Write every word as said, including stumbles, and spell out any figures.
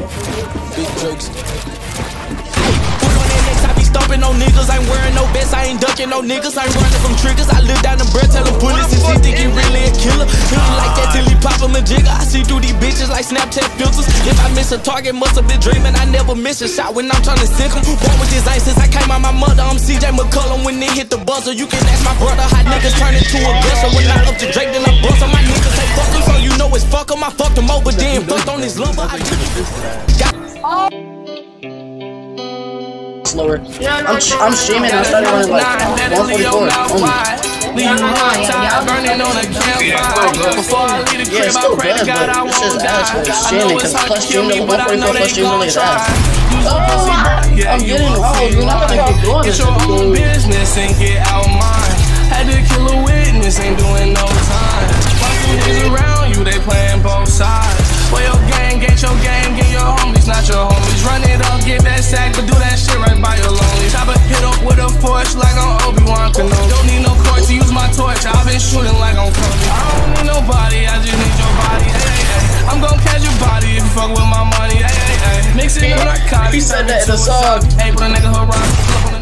Big jokes. I be stomping on niggas, ain't wearing no vest, I ain't ducking no niggas, I ain't running from triggers. I look down the breath, tell them bullets and he think he really a killer. He ain't like that till he pop him a jigger. I see through these bitches like Snapchat filters. If I miss a target, must have been dreaming. I never miss a shot when I'm trying to sink him. Born with this ice since I came out my mother. I'm C J McCullum when it hit the buzzer. You can ask my brother how niggas turn into a gusher. When I up to Drake, then I bust on my niggas say fuck him, so you know it's fuck him. I fucked him over, then fucked on his lover. I slower. I'm, I'm streaming and I started running like one forty-four. Yeah, it's still good, but it's just ass for streaming because plus streaming, one forty-four plus streaming only is ass. Oh, I'm getting rolls, you're not gonna keep doing this. Get your own business and get out mine. Had to kill a witness, ain't doing no time. My niggas around you, they playing both sides. Well, your gang, get your gang, get your homies, not your homies. Run it up, get that sack, but do that shit right by your lonely. Chopper hit up with a force like I'm Obi-Wan Kenobi. Don't need no court to use my torch, I've been shooting like I'm Kobe. I don't need nobody, I just need your body, hey, hey, hey. I'm gon' catch your body if you fuck with my money, hey, hey, hey. Mix it with narcotics. He said that in the song. Hey, put a nigga hook rock.